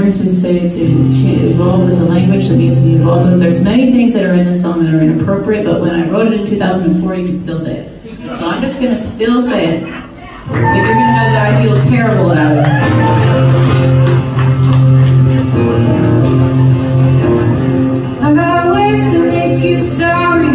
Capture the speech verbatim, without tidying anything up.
important to say to evolve with the language that needs to be evolved with. There's many things that are in this song that are inappropriate, but when I wrote it in two thousand four, you can still say it. So I'm just going to still say it, but you're going to know that I feel terrible about it. I got ways to make you sorry.